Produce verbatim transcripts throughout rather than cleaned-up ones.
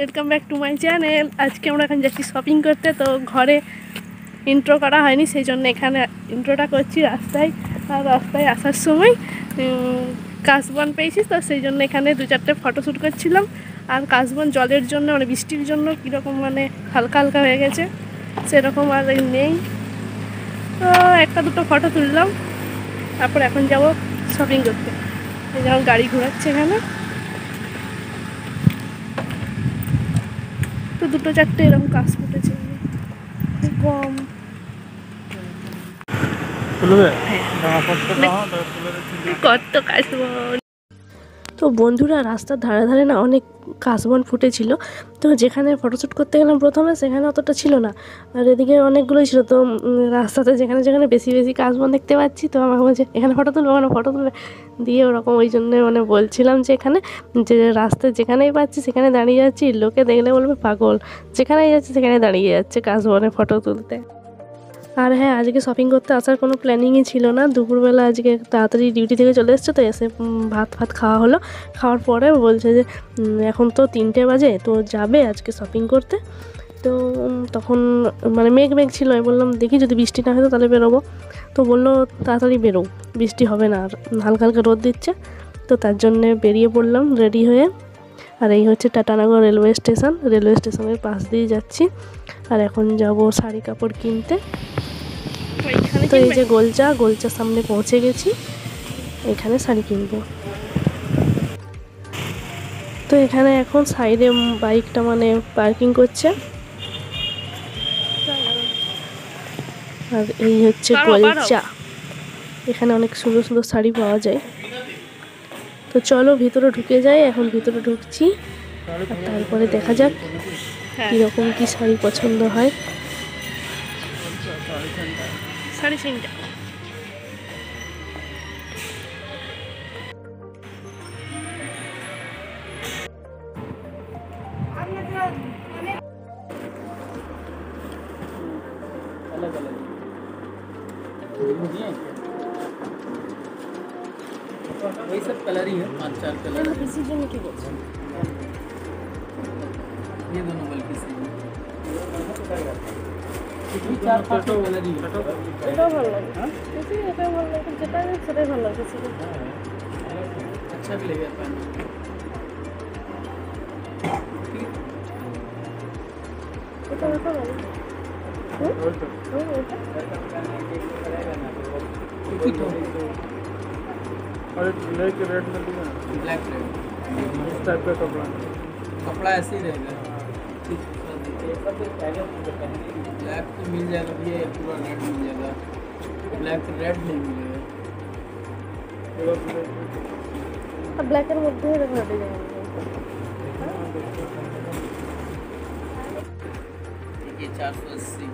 Welcome back to my channel. আজকে আমরা এখন যাচ্ছি শপিং করতে। তো ঘরে ইন্ট্রো করা হয়নি, সেই জন্য এখানে ইন্ট্রোটা করছি রাস্তায়। আর রাস্তায় আসার সময় কাশবন পেয়েছি, তো সেই জন্য এখানে দু চারটে ফটোশ্যুট করছিলাম। আর কাশবন জলের জন্য মানে বৃষ্টির জন্য কীরকম মানে হালকা হালকা হয়ে গেছে, সেরকম আর নেই। তো একটা দুটো ফটো তুললাম, তারপর এখন যাব শপিং করতে। এই যেমন গাড়ি ঘোরাচ্ছে এখানে, তো দুটো চারটে এরকম কাজ ফুটেছে কম। কত কাশবন! তো বন্ধুরা, রাস্তার ধারে ধারে না অনেক কাশবন ফুটেছিল। তো যেখানে ফটোশ্যুট করতে গেলাম প্রথমে, সেখানে অতটা ছিল না, আর এদিকে অনেকগুলোই ছিল। তো রাস্তাতে যেখানে যেখানে বেশি বেশি কাশবন দেখতে পাচ্ছি, তো আমাকে বলছে এখানে ফটো তুলবো, ওখানে ফটো তুলবে দিয়ে ওরকম। ওই জন্য মানে বলছিলাম যে এখানে যে রাস্তায় যেখানেই পাচ্ছি সেখানে দাঁড়িয়ে যাচ্ছি, লোকে দেখলে বলবে পাগল, যেখানেই যাচ্ছে সেখানে দাঁড়িয়ে যাচ্ছে কাশবনে ফটো তুলতে। আর হ্যাঁ, আজকে শপিং করতে আসার কোনো প্ল্যানিংই ছিল না। দুপুরবেলা আজকে তাড়াতাড়ি ডিউটি থেকে চলে এসছে, তো এসে ভাত ফাত খাওয়া হলো। খাওয়ার পরে বলছে যে এখন তো তিনটে বাজে, তো যাবে আজকে শপিং করতে। তো তখন মানে মেঘ মেঘ ছিল, আমি বললাম দেখি যদি বৃষ্টি না হয় তো তাহলে বেরোবো। তো বললো তাড়াতাড়ি বেরো, বৃষ্টি হবে না, আর হালকা হালকা রোদ দিচ্ছে। তো তার জন্যে বেরিয়ে পড়লাম রেডি হয়ে। আর এই হচ্ছে টাটানগর রেলওয়ে স্টেশন, রেলওয়ে স্টেশনের পাশ দিয়ে যাচ্ছি। আর এখন যাব শাড়ি কাপড় কিনতে। তো এই যে গোলচা, গোলচার সামনে পৌঁছে গেছি, এখানে শাড়ি কিনবো। তো এখানে এখন সাইডে বাইকটা মানে পার্কিং করছে। আর এই হচ্ছে গোলচা, এখানে অনেক সুন্দর সুন্দর শাড়ি পাওয়া যায়। তো চলো ভিতরে ঢুকে যাই। এখন ভিতরে ঢুকছি, আর তারপরে দেখা যাক কীরকম কি শাড়ি পছন্দ হয়। শাড়ি সিংটা वही सब कलर ही है, पाँच चार कलर है। किसी जन की बोल ये दोनों बल्कि से ये चार पाँच कलर ही है। এটাও ভালো লাগে, হ্যাঁ কিসি এটাও ভালো লাগে, যেটা সেটাই ভালো লাগে। কিসি अच्छा भी लगेगा पहनने। এটা ভালো লাগে। হুম হুম এটা ठीक है। और ब्लैक रेड में भी ना, ब्लैक रेड इस टाइप का कपड़ा कपड़ा ऐसे ही रहेगा। ब्लैक तो मिल जाएगा, ये पूरा रेड मिल जाएगा। ब्लैक रेड नहीं मिलेगा। আর ব্ল্যাকের মধ্যে এরকম একটা জায়গা ये चार सौ अस्सी।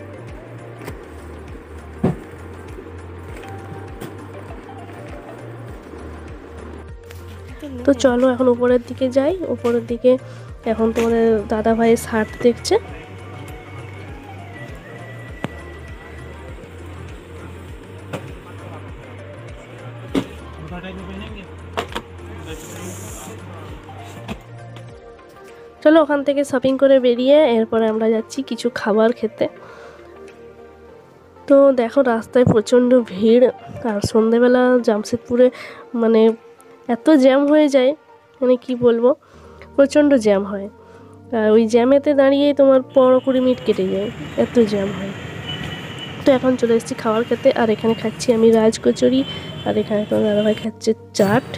তো চলো এখন উপরের দিকে যাই। উপরের দিকে এখন তোমাদের দাদা ভাইয়ের শার্ট দেখছে। চলো ওখান থেকে শপিং করে বেরিয়ে এরপরে আমরা যাচ্ছি কিছু খাবার খেতে। তো দেখো রাস্তায় প্রচণ্ড ভিড়, আর সন্ধেবেলা জামশেদপুরে মানে এত জ্যাম হয়ে যায়, মানে কি বলবো, প্রচণ্ড জ্যাম হয়। আর ওই জ্যামেতে দাঁড়িয়েই তোমার পনেরো কুড়ি মিনিট কেটে যায়, এত জ্যাম হয়। তো এখন চলে এসেছি খাবার খেতে, আর এখানে খাচ্ছি আমি রাজ কচুরি, আর এখানে তোমার দাদাভাই খাচ্ছে চাট।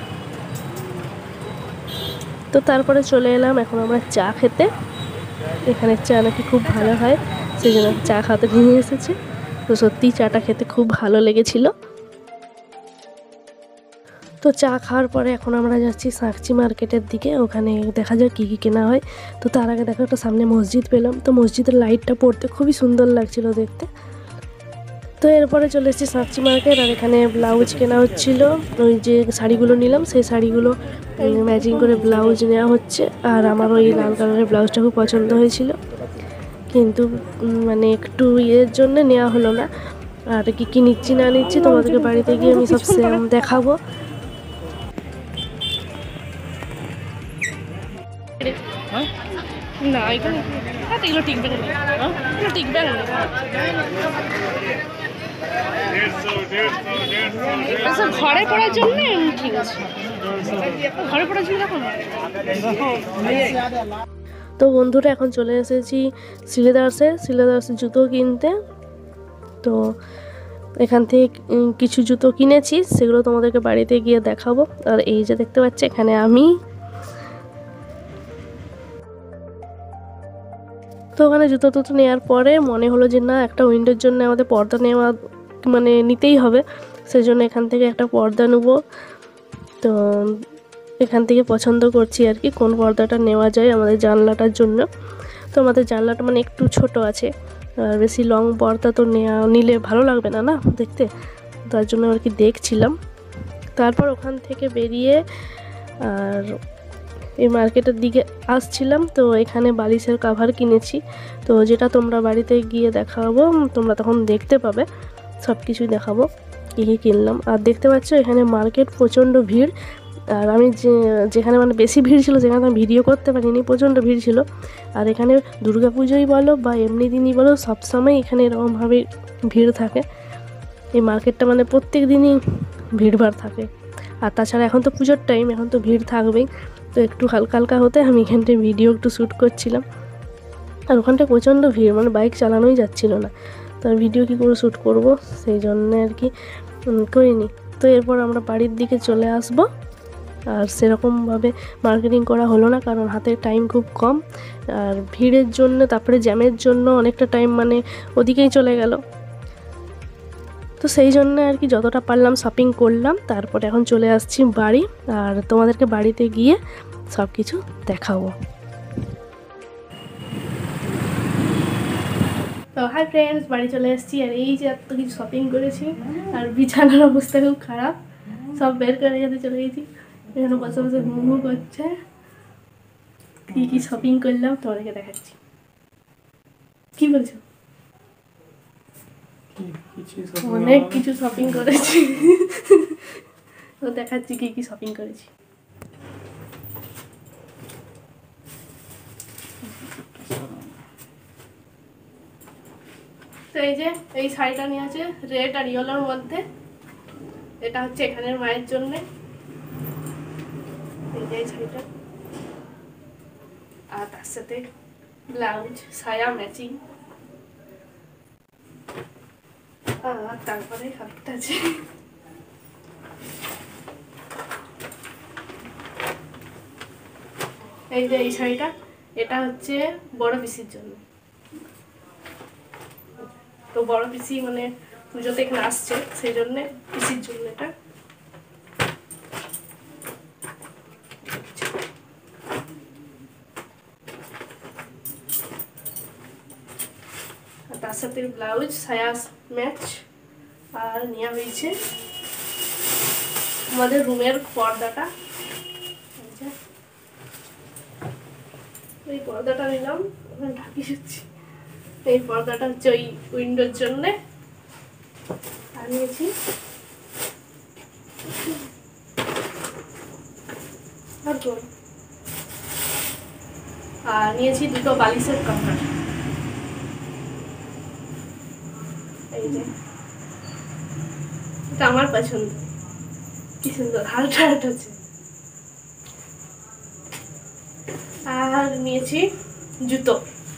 তো তারপরে চলে এলাম এখন আমরা চা খেতে। এখানে চা নাকি খুব ভালো হয়, সেই জন্য চা খাতে নিয়ে এসেছে। তো সত্যিই চাটা খেতে খুব ভালো লেগেছিল। তো চা খাওয়ার পরে এখন আমরা যাচ্ছি সাঁকচি মার্কেটের দিকে, ওখানে দেখা যাক কী কী কেনা হয়। তো তার আগে দেখো একটা সামনে মসজিদ পেলাম, তো মসজিদের লাইটটা পড়তে খুবই সুন্দর লাগছিল দেখতে। তো এরপরে চলে এসেছি সাঁকচি মার্কেট, আর এখানে ব্লাউজ কেনা হচ্ছিল। ওই যে শাড়িগুলো নিলাম সেই শাড়িগুলো ম্যাচিং করে ব্লাউজ নেওয়া হচ্ছে। আর আমার ওই লাল কালারের ব্লাউজটা খুব পছন্দ হয়েছিল, কিন্তু মানে একটু ইয়ের জন্য নেওয়া হলো না। আর কি কী নিচ্ছি না নিচ্ছি তোমাদেরকে বাড়িতে গিয়ে আমি সব সেম দেখাবো। না এখানে এগুলো টিকবে না, এগুলো টিকবে না। আচ্ছা ঘরে পড়ার জন্য ঠিক আছে, ঘরে পড়ার জন্য দেখো। তো বন্ধুরা এখন চলে এসেছি শ্রীলেদার্সে, শ্রীলেদার্সে জুতো কিনতে। তো এখান থেকে কিছু জুতো কিনেছি, সেগুলো তোমাদেরকে বাড়িতে গিয়ে দেখাবো। আর এই যে দেখতে পাচ্ছি এখানে আমি, তো ওখানে জুতো টুতো নেওয়ার পরে মনে হলো যে না একটা উইন্ডোর জন্য আমাদের পর্দা নেওয়া মানে নিতেই হবে, সেই জন্য এখান থেকে একটা পর্দা নেব। তো এখান থেকে পছন্দ করছি আর কি কোন পর্দাটা নেওয়া যায় আমাদের জানলাটার জন্য। তো আমাদের জানলাটা মানে একটু ছোট আছে, আর বেশি লং পর্দা তো নেওয়া নিলে ভালো লাগবে না না দেখতে, তার জন্য আর কি দেখছিলাম। তারপর ওখান থেকে বেরিয়ে আর এই মার্কেটের দিকে আসছিলাম, তো এখানে বালিশের কাভার কিনেছি। তো যেটা তোমরা বাড়িতে গিয়ে দেখাবো, তোমরা তখন দেখতে পাবে, সব কিছুই দেখাবো কী কী কিনলাম। আর দেখতে পাচ্ছ এখানে মার্কেট প্রচণ্ড ভিড়, আর আমি যে যেখানে মানে বেশি ভিড় ছিল সেখানে আমি ভিডিও করতে পারিনি, প্রচণ্ড ভিড় ছিল। আর এখানে দুর্গা পুজোই বলো বা এমনি দিনই বলো, সবসময় এখানে এরকমভাবে ভিড় থাকে। এই মার্কেটটা মানে প্রত্যেক দিনই ভিড়ভাড় থাকে। আর তাছাড়া এখন তো পুজোর টাইম, এখন তো ভিড় থাকবেই। তো একটু হালকা হালকা হতে আমি এখানটায় ভিডিও একটু শ্যুট করছিলাম। আর ওখানটায় প্রচণ্ড ভিড়, মানে বাইক চালানোই যাচ্ছিল না। তো ভিডিও কী করে শ্যুট করব, সেই জন্যে আর কি করিনি। তো এরপর আমরা বাড়ির দিকে চলে আসব। আর সেরকমভাবে মার্কেটিং করা হলো না, কারণ হাতে টাইম খুব কম। আর ভিড়ের জন্য, তারপরে জ্যামের জন্য অনেকটা টাইম মানে ওদিকেই চলে গেল। তো সেই জন্য আর কি যতটা পারলাম শপিং করলাম। তারপরে এখন চলে আসছি বাড়ি, আর তোমাদেরকে বাড়িতে গিয়ে সব কিছু দেখাবো। তো হাই ফ্রেন্ডস, বাড়ি চলে এসেছি। আর এই যে এত কিছু শপিং করেছি, আর বিছানার অবস্থা খুব খারাপ, সব বের করে রেখে চলে গেছি। এখানে বসে বসে ঘুমু করছে। কী কী শপিং করলাম তোমাদেরকে দেখাচ্ছি। কি বলছো? অনেক কিছু শপিং করেছি, তো দেখাচ্ছি কি কি শপিং করেছি। তো এই যে এই শাড়িটা নিয়ে আছে রেড আর ইয়েলোর মধ্যে, এটা হচ্ছে এখানের মায়ের জন্যে। এই যে এই শাড়িটা, আর তার সাথে ব্লাউজ সায়া ম্যাচিং। আর তারপরে আরেকটা আছে, এই যে এই শাড়িটা, এটা হচ্ছে বড় পিসির জন্য। তো বড় পিসি মানে পুজোতে এখানে আসছে, সেই জন্যে পিসির জন্য এটা। তার সাথে ব্লাউজ সায়া ম্যাচ। আর নেওয়া হয়েছে আমাদের রুমের পর্দাটা, এই পর্দাটা নিলাম, ঢাকিয়ে দিচ্ছি। এই পর্দাটা হচ্ছে ওই উইন্ডোর জন্যে। আর নিয়েছি আর নিয়েছি দুটো বালিশের কভার। এই যে এটা আমার পছন্দ, কি সুন্দর হালকা হালকা আছে। আর নিয়েছি জুতো,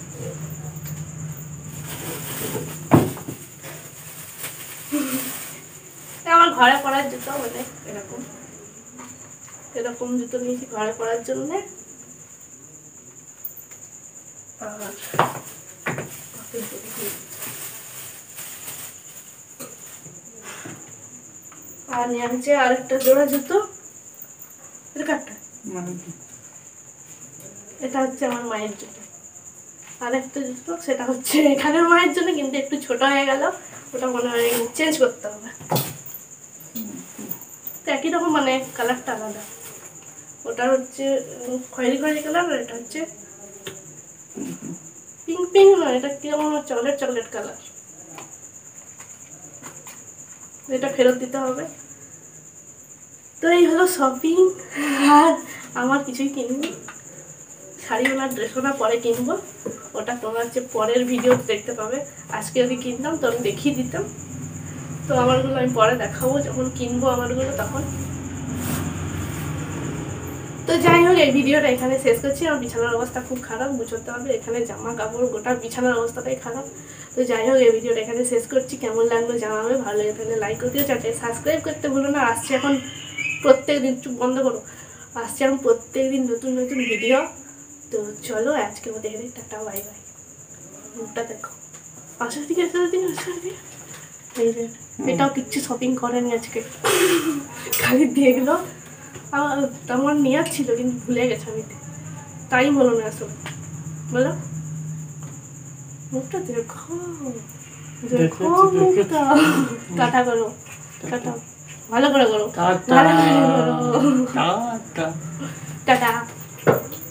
আমার ঘরে পরার জুতো, মানে এরকম এরকম জুতো নিয়েছি ঘরে পরার জন্য। আর নিয়ে আছে আরেকটা জোড়া জুতো, এটা হচ্ছে আমার মায়ের জন্য। আরেকটা জুতো, সেটা হচ্ছে এখানের মায়ের জন্য, কিন্তু একটু ছোট হয়ে গেল, ওটা মনে হয় চেঞ্জ করতে হবে। তো একই রকম মানে কালারটা আলাদা, ওটা হচ্ছে খয়েরি খয়েরি কালার, আর এটা হচ্ছে পিঙ্ক পিঙ্ক নয়, এটা কিরকম চকলেট চকলেট কালার। এটা ফেরত দিতে হবে। তো এই হলো শপিং, আর আমার কিছুই কিনিনি, শাড়িওয়ালা ড্রেসওয়ালা পরে কিনবো, ওটা তোমরা হচ্ছে পরের ভিডিও দেখতে পাবে। আজকে যদি কিনতাম তো আমি দেখিয়ে দিতাম, তো আমারগুলো আমি পরে দেখাবো যখন কিনবো আমারগুলো তখন। তো যাই হোক, এই ভিডিওটা এখানে শেষ করছি। আমার বিছানার অবস্থা খুব খারাপ, বুঝতে হবে, এখানে জামা কাপড় গোটা বিছানার অবস্থাটাই খারাপ। তো যাই হোক, এই ভিডিওটা এখানে শেষ করছি। কেমন লাগলো জানাবে, ভালো লেগে থাকলে লাইক করতে চাইতে সাবস্ক্রাইব করতে ভুলো না। আসছে এখন প্রত্যেক দিন, চুপ বন্ধ করো, আসছে এখন প্রত্যেক দিন নতুন নতুন ভিডিও। তো চলো আজকের মতো এখানে টাটা, বাই বাই। মুখটা দেখো, আসার দিকে আসার দিকে আসার দিকে এই যে এটাও কিচ্ছু শপিং করেনি আজকে, খালি দেখলো। আমার নেওয়ার ছিল কিন্তু ভুলে গেছে আমি, টাইম হলো না আসলে। বলো মুখটা দেখো, দেখো মুখটা। টাটা করো, টাটা ভালো করে করো, টাটা ভালো করে করো, টাটা টাটা।